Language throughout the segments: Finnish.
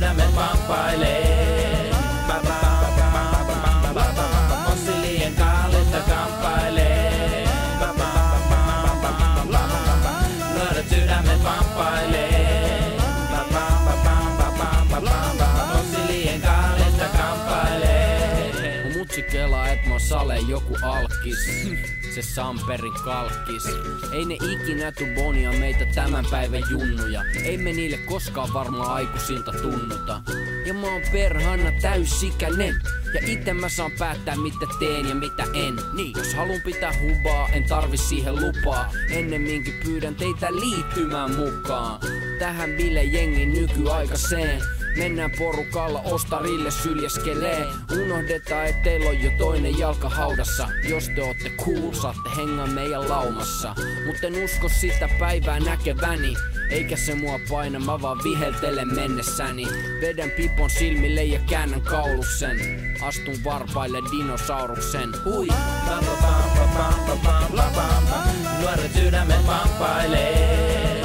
sydämet pamppailee. Fossilien kallista kamppailee. Nuoret sydämet pamppailee. Fossilien kallista kamppailee. Mun mutsi kelaa, et mä oon sale joku alkkis. Se Samperin kalkkis. Ei ne ikinä tuu bonia meitä tämän päivän junnuja. Ei me niille koskaan varmaan aikuisilta tunnuta. Ja mä oon perhana täysikäinen. Ja ite mä saan päättää mitä teen ja mitä en. Niin, jos halun pitää hubaa, en tarvi siihen lupaa. Ennemminkin pyydän teitä liittymään mukaan tähän bile-jengin nykyaikaiseen. Mennään porukalla ostarille syljeskelee. Unohdetaan, et teillä on jo toinen jalka haudassa. Jos te ootte cool, saatte hengaa meidän laumassa. Mut en usko sitä päivää näkeväni. Eikä se mua paina, mä vaan viheltelen mennessäni. Vedän pipon silmille ja käännän kauluksen. Astun varpaille dinosauruksen. Hui! Nuoret sydämet pamppailee.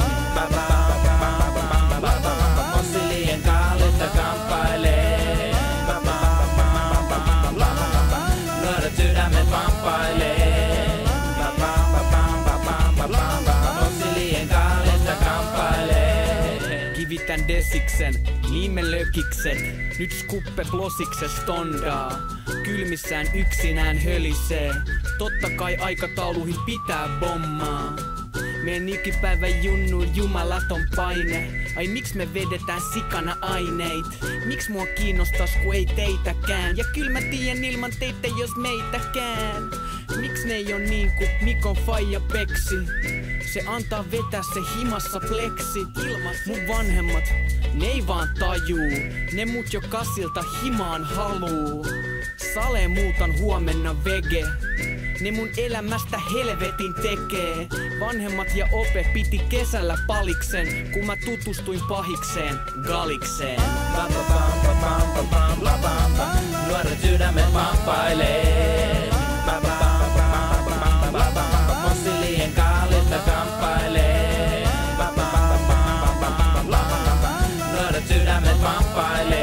Fossilien kallista kamppailee. Nuoret sydämet pamppailee. Fossilien kallista kamppailee. Kivitän desiksen, liimen lökikset. Nyt skuppe blosikse stondaa. Kylmissään yksinään hölisee. Totta kai aikatauluihin pitää bommaa. Meidän nykypäivän junnu jumalaton paine. Ai miks me vedetään sikana aineit? Miks mua kiinnostais ku ei teitäkään? Ja kyl mä tiedän ilman teitä jos meitäkään. Miks ne ei oo niinku Mikon faija peksi? Se antaa vetää se himassa pleksit. Mun vanhemmat, ne ei vaan tajuu. Ne mut jo kassilta himaan haluu. Sale muutan huomenna vege. Ne mun elämästä helvetin tekee. Vanhemmat ja ope piti kesällä paliksen, kun mä tutustuin pahikseen, Galikseen. Nuoret sydämet pamppailee. Fossilien kallista kamppailee. Nuoret sydämet pamppailee.